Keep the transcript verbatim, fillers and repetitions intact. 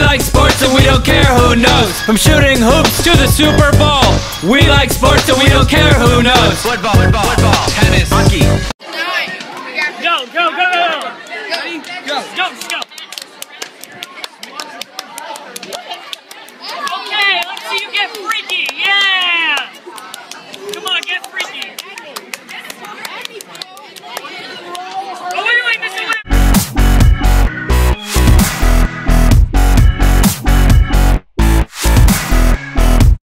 like sports and we don't care who knows. From shooting hoops to the Super Bowl, we like sports and we don't care who knows. Football, football, football, tennis,